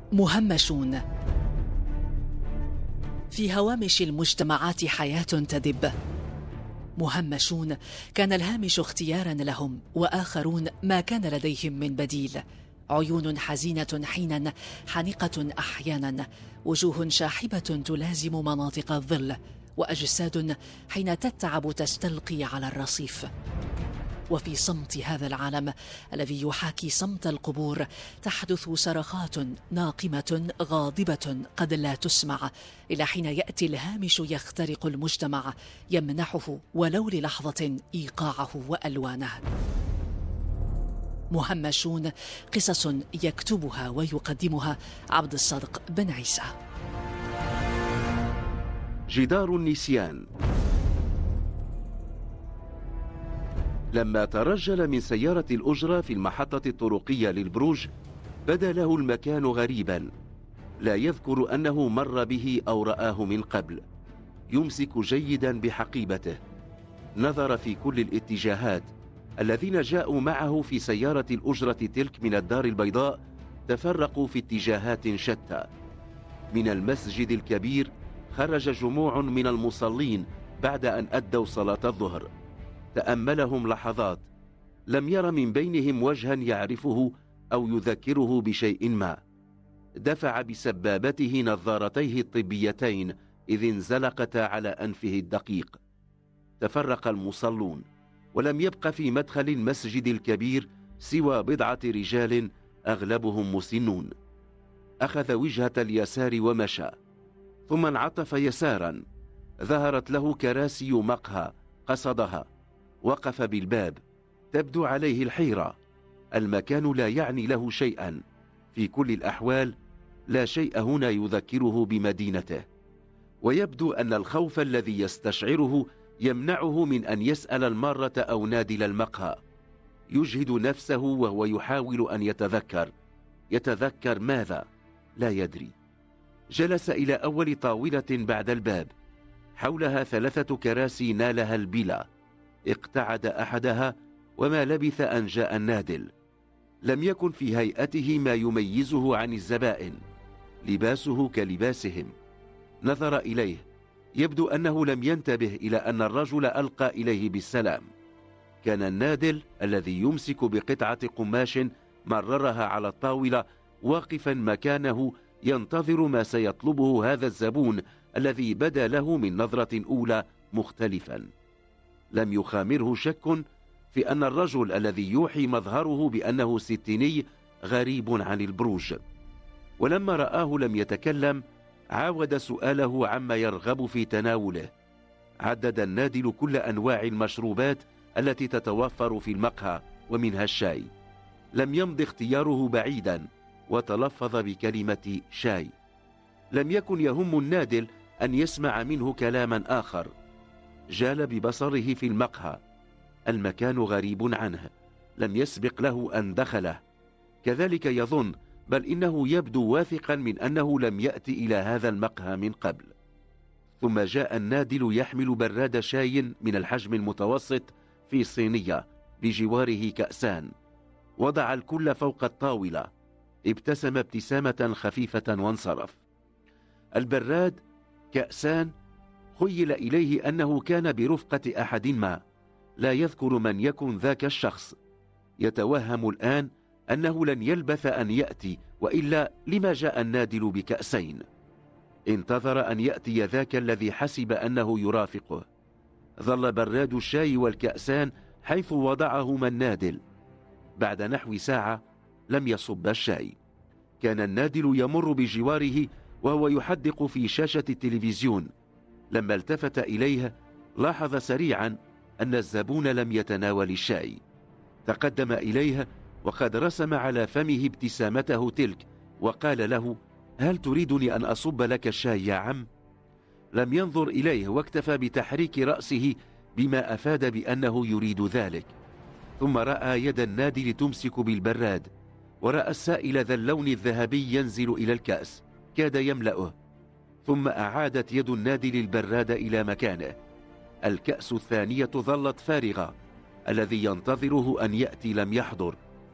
مهمشون. في هوامش المجتمعات حياة تدب. مهمشون كان الهامش اختيارا لهم، وآخرون ما كان لديهم من بديل. عيون حزينة حينا، حانقة أحيانا، وجوه شاحبة تلازم مناطق الظل، وأجساد حين تتعب تستلقي على الرصيف. وفي صمت هذا العالم الذي يحاكي صمت القبور تحدث صرخات ناقمة غاضبة قد لا تسمع، إلى حين يأتي الهامش يخترق المجتمع يمنحه ولو للحظة إيقاعه وألوانه. مهمشون، قصص يكتبها ويقدمها عبد الصادق بن عيسى. جدار النسيان. لما ترجل من سيارة الأجرة في المحطة الطرقية للبروج بدا له المكان غريبا، لا يذكر أنه مر به أو رآه من قبل. يمسك جيدا بحقيبته، نظر في كل الاتجاهات. الذين جاءوا معه في سيارة الأجرة تلك من الدار البيضاء تفرقوا في اتجاهات شتى. من المسجد الكبير خرج جموع من المصلين بعد أن أدوا صلاة الظهر. تأملهم لحظات، لم ير من بينهم وجها يعرفه أو يذكره بشيء ما. دفع بسبابته نظارتيه الطبيتين إذ انزلقتا على أنفه الدقيق. تفرق المصلون، ولم يبق في مدخل المسجد الكبير سوى بضعة رجال أغلبهم مسنون. أخذ وجهة اليسار ومشى، ثم انعطف يسارا. ظهرت له كراسي مقهى، قصدها. وقف بالباب، تبدو عليه الحيرة. المكان لا يعني له شيئا، في كل الأحوال لا شيء هنا يذكره بمدينته. ويبدو أن الخوف الذي يستشعره يمنعه من أن يسأل المارة أو نادل المقهى. يجهد نفسه وهو يحاول أن يتذكر ماذا؟ لا يدري. جلس إلى أول طاولة بعد الباب، حولها 3 كراسي نالها البلا. اقتعد أحدها، وما لبث أن جاء النادل. لم يكن في هيئته ما يميزه عن الزبائن، لباسه كلباسهم. نظر إليه، يبدو أنه لم ينتبه إلى أن الرجل ألقى إليه بالسلام. كان النادل الذي يمسك بقطعة قماش مررها على الطاولة واقفا مكانه ينتظر ما سيطلبه هذا الزبون الذي بدا له من نظرة أولى مختلفا. لم يخامره شك في أن الرجل الذي يوحي مظهره بأنه ستيني غريب عن البروج. ولما رآه لم يتكلم، عاود سؤاله عما يرغب في تناوله. عدد النادل كل أنواع المشروبات التي تتوفر في المقهى، ومنها الشاي. لم يمض اختياره بعيدا، وتلفظ بكلمة شاي. لم يكن يهم النادل أن يسمع منه كلاما آخر. جال ببصره في المقهى. المكان غريب عنه، لم يسبق له أن دخله. كذلك يظن، بل إنه يبدو واثقا من أنه لم يأتي إلى هذا المقهى من قبل. ثم جاء النادل يحمل براد شاي من الحجم المتوسط في صينية، بجواره كأسان. وضع الكل فوق الطاولة، ابتسم ابتسامة خفيفة وانصرف. البراد، كأسان، خيل إليه أنه كان برفقة أحد ما، لا يذكر من يكن ذاك الشخص. يتوهم الآن أنه لن يلبث أن يأتي، وإلا لما جاء النادل بكأسين؟ انتظر أن يأتي ذاك الذي حسب أنه يرافقه. ظل براد الشاي والكأسان حيث وضعهما النادل. بعد نحو ساعة لم يصب الشاي. كان النادل يمر بجواره وهو يحدق في شاشة التلفزيون. لما التفت إليه لاحظ سريعا أن الزبون لم يتناول الشاي. تقدم إليه وقد رسم على فمه ابتسامته تلك، وقال له: هل تريدني أن أصب لك الشاي يا عم؟ لم ينظر إليه، واكتفى بتحريك رأسه بما أفاد بأنه يريد ذلك. ثم رأى يد النادل تمسك بالبراد، ورأى السائل ذا اللون الذهبي ينزل إلى الكأس، كاد يملأه. ثم أعادت يد النادل البراد إلى مكانه. الكأس الثانية ظلت فارغة. الذي ينتظره أن يأتي لم يحضر.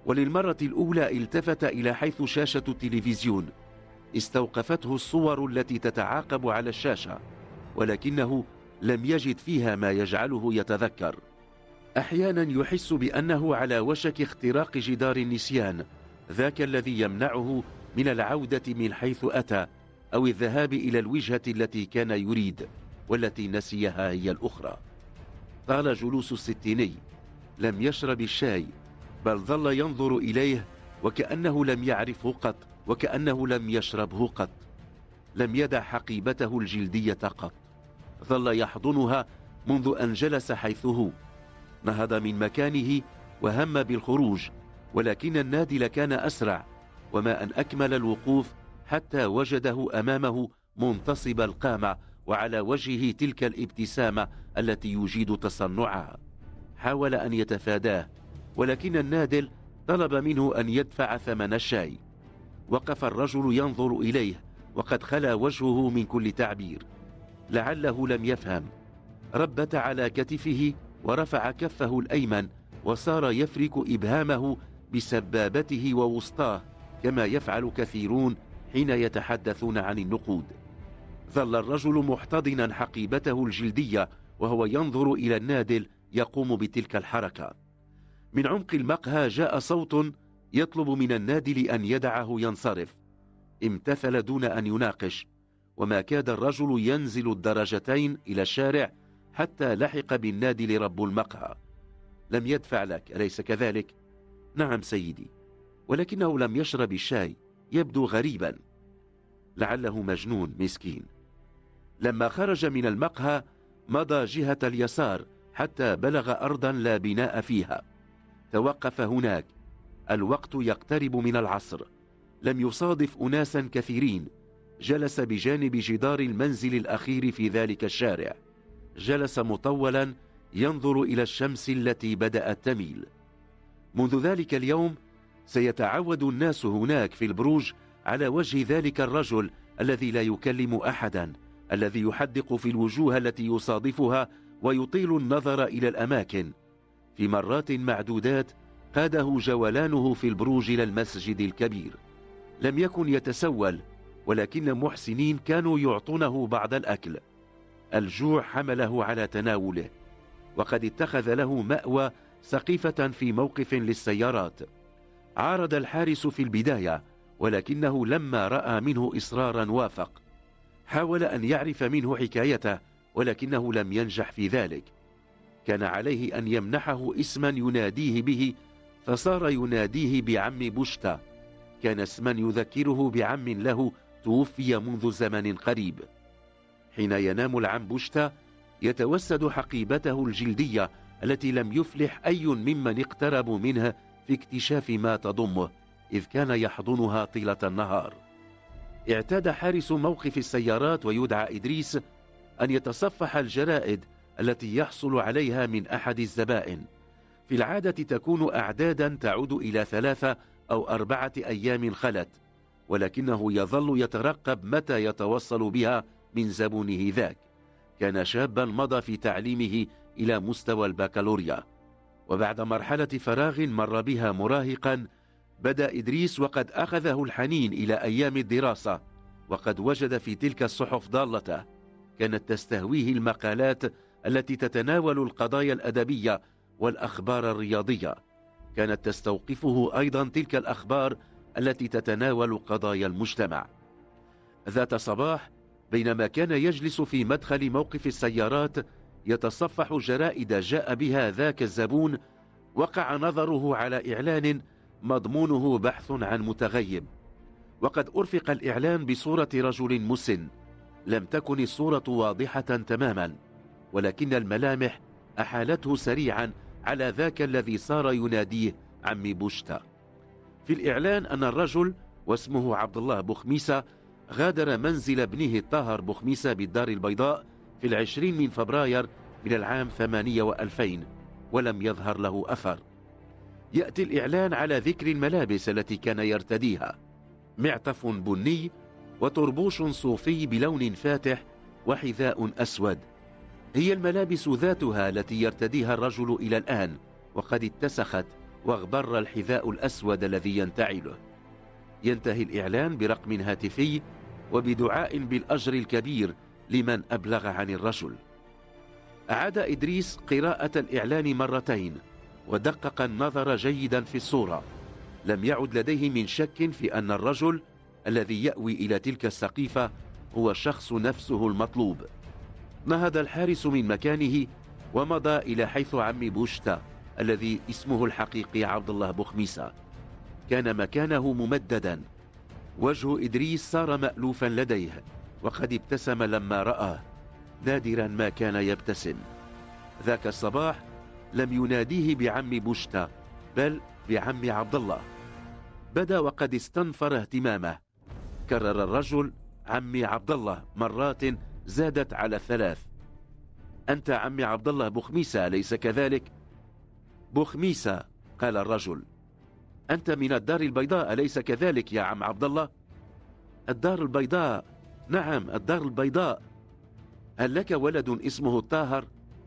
وللمرة الأولى التفت إلى حيث شاشة التلفزيون. استوقفته الصور التي تتعاقب على الشاشة، ولكنه لم يجد فيها ما يجعله يتذكر. أحيانا يحس بأنه على وشك اختراق جدار النسيان، ذاك الذي يمنعه من العودة من حيث أتى أو الذهاب إلى الوجهة التي كان يريد والتي نسيها هي الأخرى. طال جلوس الستيني، لم يشرب الشاي، بل ظل ينظر إليه وكأنه لم يعرفه قط، وكأنه لم يشربه قط. لم يدع حقيبته الجلدية قط، ظل يحضنها منذ أن جلس حيث هو. نهض من مكانه وهم بالخروج، ولكن النادل كان أسرع، وما أن أكمل الوقوف حتى وجده أمامه منتصب القامة وعلى وجهه تلك الابتسامة التي يجيد تصنعها. حاول أن يتفاداه، ولكن النادل طلب منه أن يدفع ثمن الشاي. وقف الرجل ينظر إليه وقد خلا وجهه من كل تعبير. لعله لم يفهم. ربت على كتفه ورفع كفه الأيمن وصار يفرك إبهامه بسبابته ووسطاه كما يفعل كثيرون حين يتحدثون عن النقود. ظل الرجل محتضنا حقيبته الجلدية وهو ينظر إلى النادل يقوم بتلك الحركة. من عمق المقهى جاء صوت يطلب من النادل أن يدعه ينصرف. امتثل دون أن يناقش، وما كاد الرجل ينزل الدرجتين إلى الشارع حتى لحق بالنادل رب المقهى. لم يدفع لك، أليس كذلك؟ نعم سيدي، ولكنه لم يشرب الشاي، يبدو غريبا. لعله مجنون مسكين. لما خرج من المقهى مضى جهة اليسار حتى بلغ أرضا لا بناء فيها. توقف هناك. الوقت يقترب من العصر. لم يصادف أناسا كثيرين. جلس بجانب جدار المنزل الأخير في ذلك الشارع. جلس مطولا ينظر إلى الشمس التي بدأت تميل. منذ ذلك اليوم سيتعود الناس هناك في البروج على وجه ذلك الرجل الذي لا يكلم أحدا، الذي يحدق في الوجوه التي يصادفها ويطيل النظر إلى الأماكن. في مرات معدودات قاده جولانه في البروج إلى المسجد الكبير. لم يكن يتسول، ولكن محسنين كانوا يعطونه بعض الأكل. الجوع حمله على تناوله، وقد اتخذ له مأوى سقيفة في موقف للسيارات. عارض الحارس في البداية، ولكنه لما رأى منه إصرارا وافق. حاول أن يعرف منه حكايته، ولكنه لم ينجح في ذلك. كان عليه أن يمنحه اسما يناديه به، فصار يناديه بعم بوشتا. كان اسما يذكره بعم له توفي منذ زمن قريب. حين ينام العم بوشتا يتوسد حقيبته الجلدية التي لم يفلح أي ممن اقتربوا منها في اكتشاف ما تضمه، إذ كان يحضنها طيلة النهار. اعتاد حارس موقف السيارات ويدعى إدريس أن يتصفح الجرائد التي يحصل عليها من أحد الزبائن. في العادة تكون أعدادا تعود إلى 3 أو 4 أيام خلت، ولكنه يظل يترقب متى يتوصل بها من زبونه ذاك. كان شابا مضى في تعليمه إلى مستوى البكالوريا، وبعد مرحلة فراغ مر بها مراهقا بدأ إدريس وقد أخذه الحنين إلى أيام الدراسة، وقد وجد في تلك الصحف ضالته. كانت تستهويه المقالات التي تتناول القضايا الأدبية والأخبار الرياضية. كانت تستوقفه أيضا تلك الأخبار التي تتناول قضايا المجتمع. ذات صباح بينما كان يجلس في مدخل موقف السيارات يتصفح جرائد جاء بها ذاك الزبون، وقع نظره على إعلان مضمونه بحث عن متغيب. وقد أرفق الإعلان بصورة رجل مسن. لم تكن الصورة واضحة تماما، ولكن الملامح أحالته سريعا على ذاك الذي صار يناديه عمي بوشتا. في الإعلان أن الرجل واسمه عبد الله بوخميسة غادر منزل ابنه الطاهر بوخميسة بالدار البيضاء في 20 فبراير من العام 2000 ولم يظهر له أثر. يأتي الإعلان على ذكر الملابس التي كان يرتديها: معطف بني وطربوش صوفي بلون فاتح وحذاء أسود. هي الملابس ذاتها التي يرتديها الرجل إلى الآن، وقد اتسخت واغبر الحذاء الأسود الذي ينتعله. ينتهي الإعلان برقم هاتفي وبدعاء بالأجر الكبير لمن أبلغ عن الرجل. أعاد إدريس قراءة الإعلان مرتين ودقق النظر جيدا في الصورة. لم يعد لديه من شك في أن الرجل الذي يأوي إلى تلك السقيفة هو الشخص نفسه المطلوب. نهض الحارس من مكانه ومضى إلى حيث عم بوشتا الذي اسمه الحقيقي عبد الله بوخميسة. كان مكانه ممددا. وجه إدريس صار مألوفا لديه، وقد ابتسم لما رآه، نادرا ما كان يبتسم. ذاك الصباح لم يناديه بعم بوشتا بل بعم عبد الله. بدا وقد استنفر اهتمامه. كرر الرجل عمي عبد الله مرات زادت على 3. أنت عمي عبد الله بوخميسة أليس كذلك؟ بوخميسة، قال الرجل. أنت من الدار البيضاء أليس كذلك يا عم عبد الله؟ الدار البيضاء، نعم الدار البيضاء. هل لك ولد اسمه الطاهر؟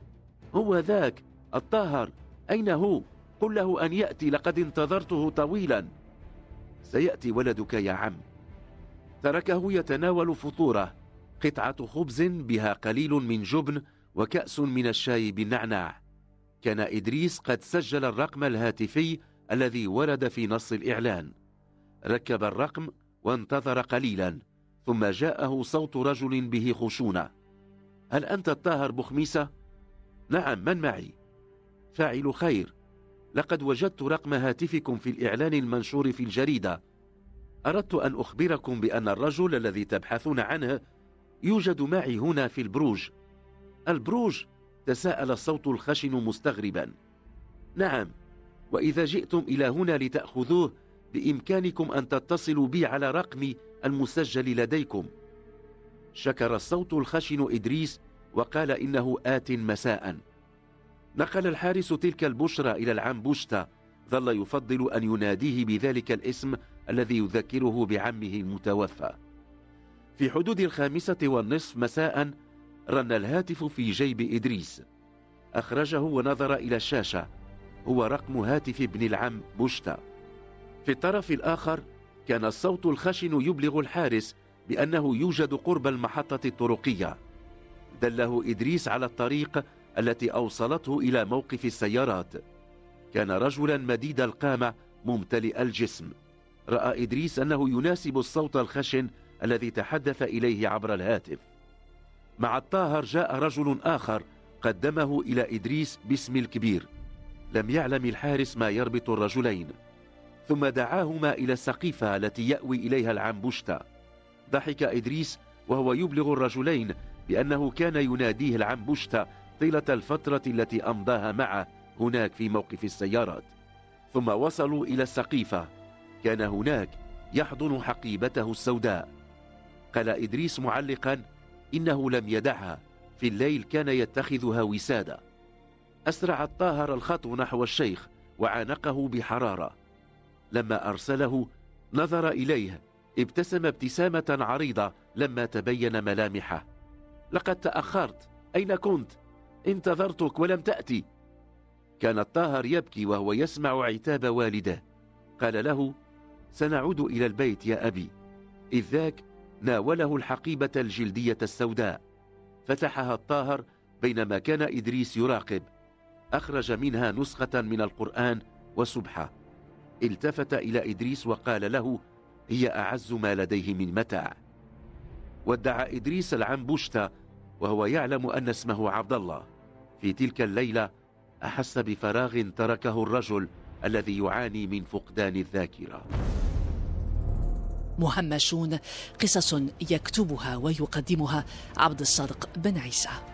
هو ذاك الطاهر، أين هو؟ قل له أن يأتي، لقد انتظرته طويلا. سيأتي ولدك يا عم. تركه يتناول فطوره، قطعة خبز بها قليل من جبن وكأس من الشاي بالنعناع. كان إدريس قد سجل الرقم الهاتفي الذي ورد في نص الإعلان. ركب الرقم وانتظر قليلا، ثم جاءه صوت رجل به خشونة. هل أنت الطاهر بوخميسة؟ نعم، من معي؟ فاعل خير، لقد وجدت رقم هاتفكم في الإعلان المنشور في الجريدة. أردت أن أخبركم بأن الرجل الذي تبحثون عنه يوجد معي هنا في البروج. البروج؟ تساءل الصوت الخشن مستغربا. نعم، وإذا جئتم إلى هنا لتأخذوه بإمكانكم أن تتصلوا بي على رقمي المسجل لديكم. شكر الصوت الخشن إدريس وقال إنه آت مساء. نقل الحارس تلك البشرى إلى العم بوشتا، ظل يفضل أن يناديه بذلك الاسم الذي يذكره بعمه المتوفى. في حدود 5:30 مساء رن الهاتف في جيب إدريس. أخرجه ونظر إلى الشاشة. هو رقم هاتف ابن العم بوشتا. في الطرف الآخر كان الصوت الخشن يبلغ الحارس بأنه يوجد قرب المحطة الطرقية. دله إدريس على الطريق التي أوصلته إلى موقف السيارات. كان رجلا مديد القامة ممتلئ الجسم. رأى إدريس أنه يناسب الصوت الخشن الذي تحدث إليه عبر الهاتف. مع الطاهر جاء رجل آخر قدمه إلى إدريس باسم الكبير. لم يعلم الحارس ما يربط الرجلين. ثم دعاهما إلى السقيفة التي يأوي إليها العم بوشتا. ضحك إدريس وهو يبلغ الرجلين بأنه كان يناديه العم بوشتا طيلة الفترة التي أمضاها معه هناك في موقف السيارات. ثم وصلوا إلى السقيفة. كان هناك يحضن حقيبته السوداء. قال إدريس معلقا إنه لم يدعها، في الليل كان يتخذها وسادة. أسرع الطاهر الخطو نحو الشيخ وعانقه بحرارة. لما أرسله نظر إليه، ابتسم ابتسامة عريضة لما تبين ملامحه. لقد تأخرت، أين كنت؟ انتظرتك ولم تأتي. كان الطاهر يبكي وهو يسمع عتاب والده. قال له سنعود إلى البيت يا أبي. إذ ذاك ناوله الحقيبة الجلدية السوداء. فتحها الطاهر بينما كان إدريس يراقب. أخرج منها نسخة من القرآن وسبحة. التفت إلى إدريس وقال له هي أعز ما لديه من متاع. ودع إدريس العم بوشتا وهو يعلم أن اسمه عبد الله. في تلك الليلة أحس بفراغ تركه الرجل الذي يعاني من فقدان الذاكرة. مهمشون، قصص يكتبها ويقدمها عبد الصادق بن عيسى.